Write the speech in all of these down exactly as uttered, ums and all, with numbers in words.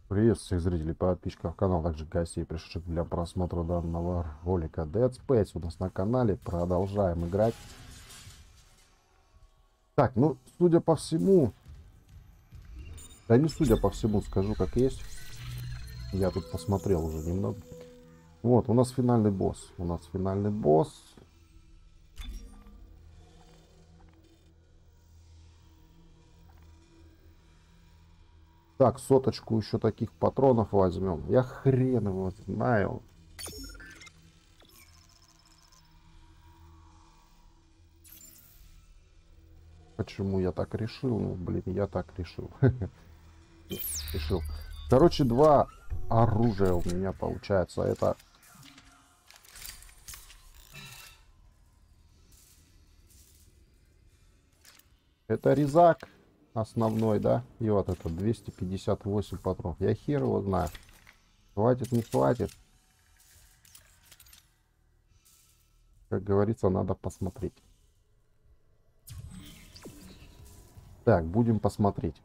Привет всех зрителей, подписчиков канала, также гостей, пришедших для просмотра данного ролика. Dead Space у нас на канале, продолжаем играть. Так, ну, судя по всему, да не судя по всему, скажу как есть. Я тут посмотрел уже немного. Вот, у нас финальный босс, у нас финальный босс. Так, соточку еще таких патронов возьмем. Я хрен его знаю. Почему я так решил? Ну, блин, я так решил. Решил. Короче, два оружия у меня получается. Это это резак основной, да? И вот это двести пятьдесят восемь патронов. Я хер его знаю. Хватит, не хватит. Как говорится, надо посмотреть. Так, будем посмотреть.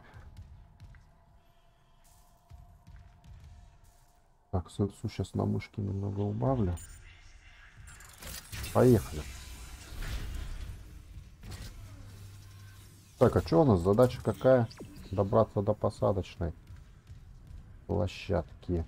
Так, сенсу сейчас на мышке немного убавлю. Поехали. Так, а что у нас? Задача какая? Добраться до посадочной площадки.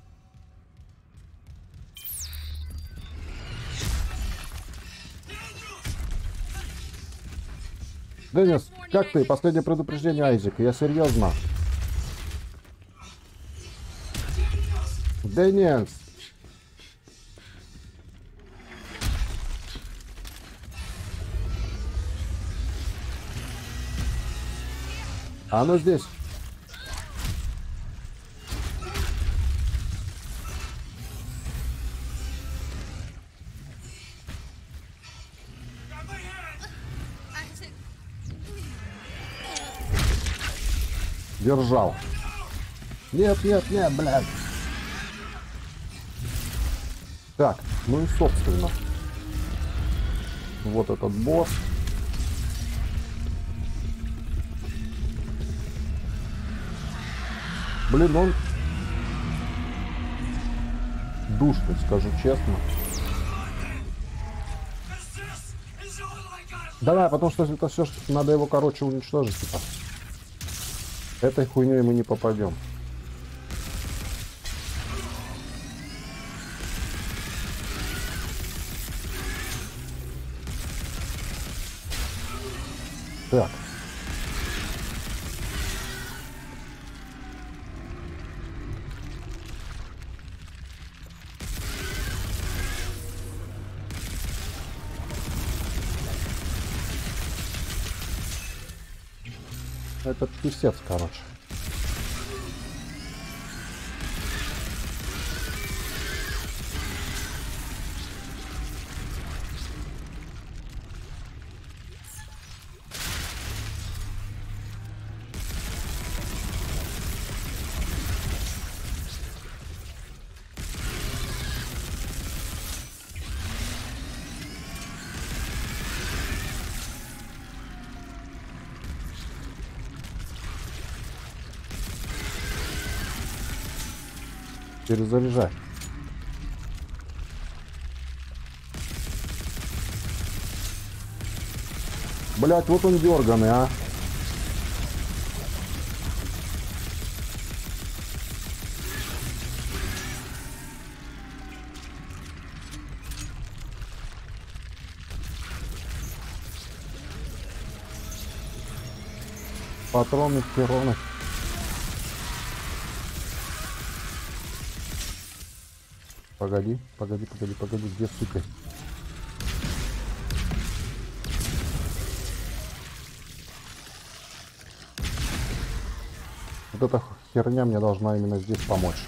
Денис, как ты? Последнее предупреждение, Айзек. Я серьезно. Денис! А оно здесь. Держал. Нет, нет, нет, блядь. Так, ну и собственно. Вот этот босс. Блин, он душный, скажу честно. Давай, потому что это все, надо его, короче, уничтожить, типа. Этой хуйней мы не попадем. Так. Это писец, короче. Перезаряжай. Блять, вот он дерганый, а. Патроны, пироны. Погоди, погоди, погоди, погоди, где, сука? Вот эта херня мне должна именно здесь помочь.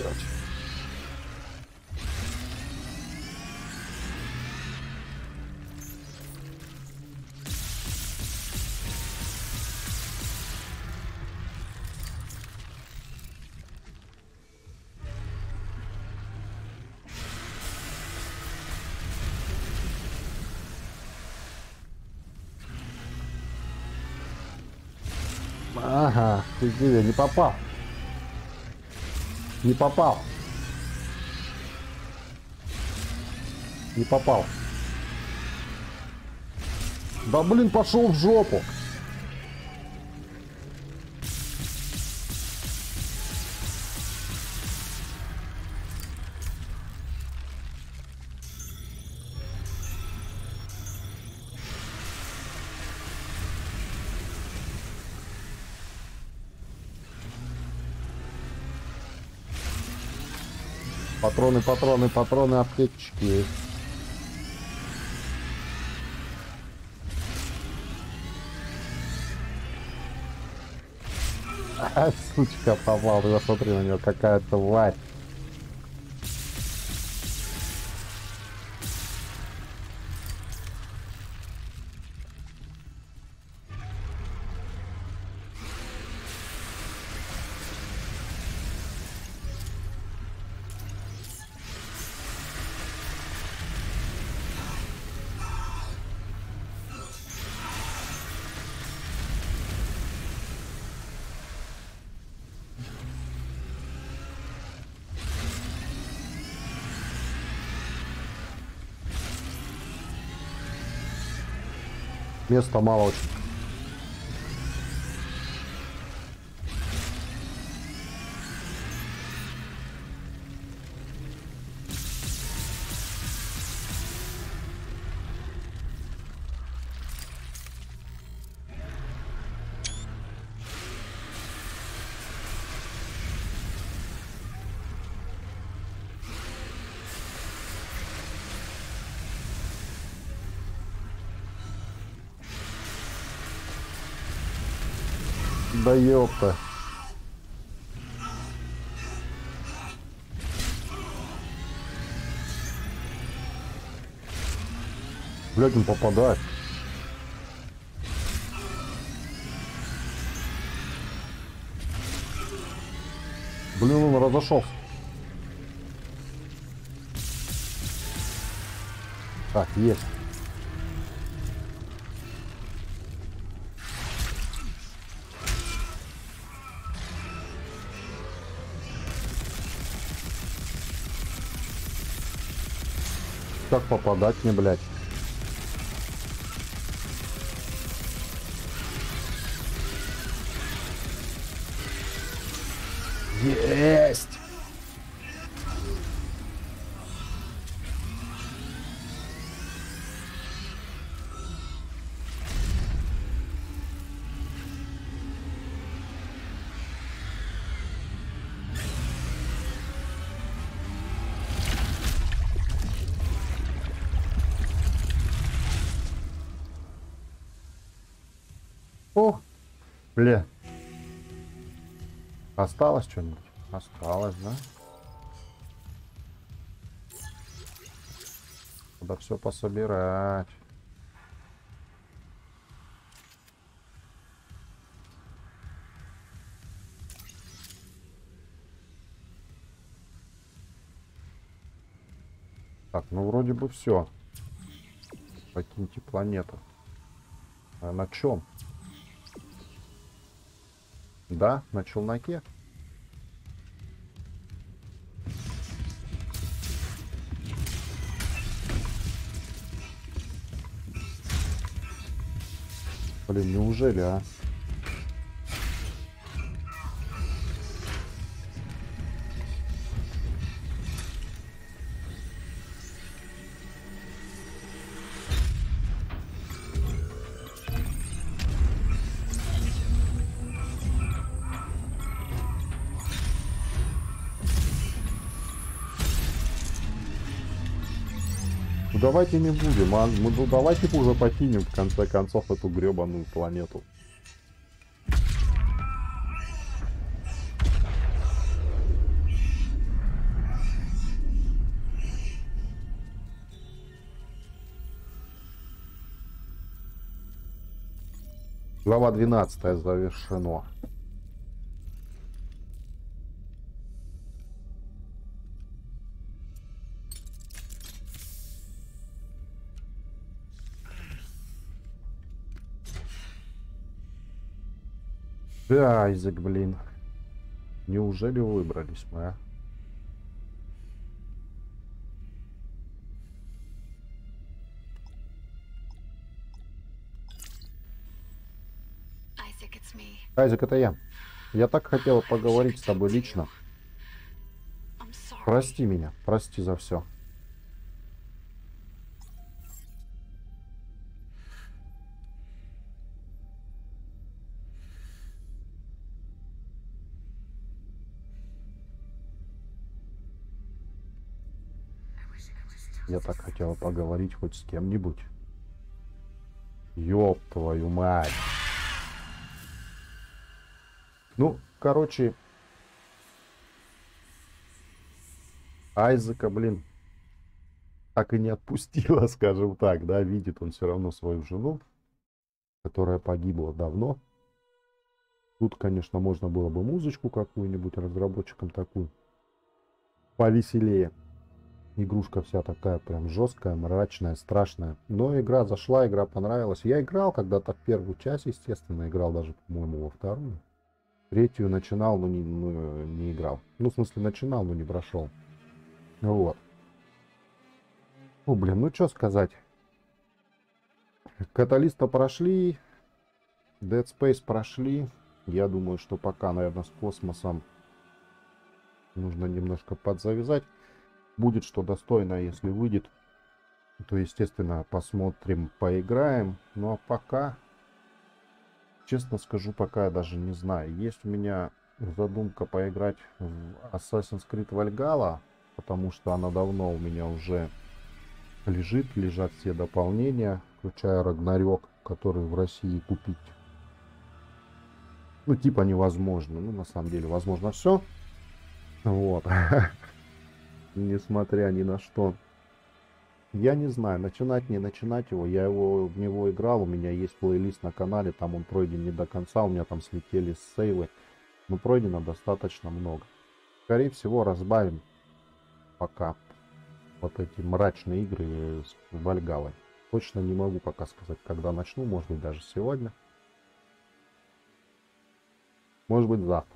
делать. Ага, ты где, не попал. Не попал. Не попал. Да блин, пошел в жопу. Патроны, патроны, патроны, аптечки. А, сучка, попал. Ты посмотри на нее, какая тварь. Места мало очень. Да ёпта. Блядь, он попадает. Блин, он разошелся. Так, есть. Как попадать мне, блядь? Есть! О, бля. Осталось что-нибудь? Осталось, да? Надо все пособирать. Так, ну вроде бы все. Покиньте планету. А на чем? Да, на челноке. Блин, неужели, а? Ну давайте не будем, а мы ну, давайте уже покинем в конце концов эту гребаную планету. Глава двенадцатая завершено. Да, Айзек, блин. Неужели выбрались мы, а? Айзек, это я. Я так хотела поговорить с тобой лично. Прости меня, прости за все. Я так хотела поговорить хоть с кем-нибудь. Ёб твою мать. Ну, короче, Айзека, блин, так и не отпустила, скажем так, да, видит он все равно свою жену, которая погибла давно. Тут, конечно, можно было бы музычку какую-нибудь разработчикам такую повеселее. Игрушка вся такая прям жесткая, мрачная, страшная. Но игра зашла, игра понравилась. Я играл когда-то в первую часть, естественно, играл даже, по-моему, во вторую. Третью начинал, но не, ну, не играл. Ну, в смысле, начинал, но не прошел. Вот. Ну, блин, ну что сказать. Каталиста прошли. Dead Space прошли. Я думаю, что пока, наверное, с космосом нужно немножко подзавязать. Будет что достойно, если выйдет, то, естественно, посмотрим, поиграем. Ну, а пока, честно скажу, пока я даже не знаю. Есть у меня задумка поиграть в Assassin's Creed Valhalla, потому что она давно у меня уже лежит, лежат все дополнения, включая Рагнарёк, который в России купить, ну, типа невозможно. Ну, на самом деле, возможно все. Вот. Несмотря ни на что. Я не знаю, начинать, не начинать его. Я его в него играл, у меня есть плейлист на канале, там он пройден не до конца, у меня там слетели сейвы. Но пройдено достаточно много. Скорее всего, разбавим пока вот эти мрачные игры с Вальгалой. Точно не могу пока сказать, когда начну, может быть, даже сегодня. Может быть, завтра.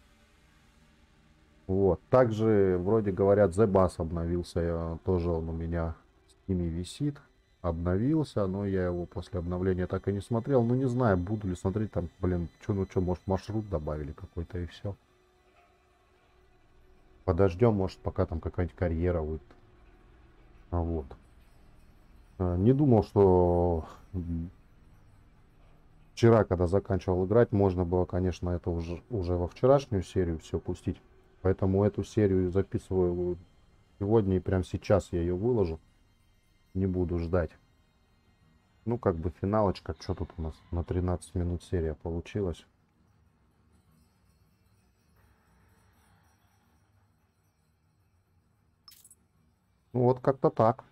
Вот. Также, вроде говорят, The Bass обновился. Тоже он у меня в Steam висит. Обновился, но я его после обновления так и не смотрел. Ну, не знаю, буду ли смотреть там, блин, что, ну что, может, маршрут добавили какой-то и все. Подождем, может, пока там какая-нибудь карьера выйдет. А вот. Не думал, что вчера, когда заканчивал играть, можно было, конечно, это уже, уже во вчерашнюю серию все пустить. Поэтому эту серию записываю сегодня и прямо сейчас я ее выложу. Не буду ждать. Ну, как бы финалочка. Что тут у нас? На тринадцать минут серия получилась. Ну, вот как-то так.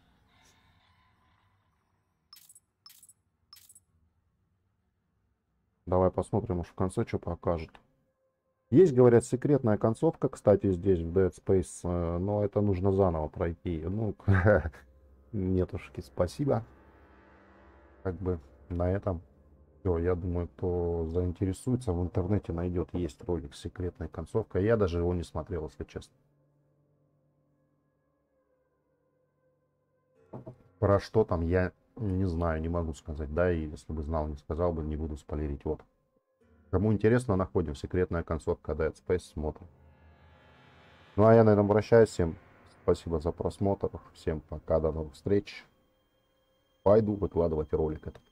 Давай посмотрим, может, в конце что покажет. Есть, говорят, секретная концовка, кстати, здесь в Dead Space, но это нужно заново пройти. Ну, нетушки, спасибо. Как бы на этом все. Я думаю, кто заинтересуется, в интернете найдет. Есть ролик с секретной концовкой. Я даже его не смотрел, если честно. Про что там, я не знаю, не могу сказать. Да, и если бы знал, не сказал бы, не буду спойлерить. Вот. Кому интересно, находим секретная концовка Dead Space, смотрим. Ну, а я на этом прощаюсь. Всем спасибо за просмотр. Всем пока, до новых встреч. Пойду выкладывать ролик этот.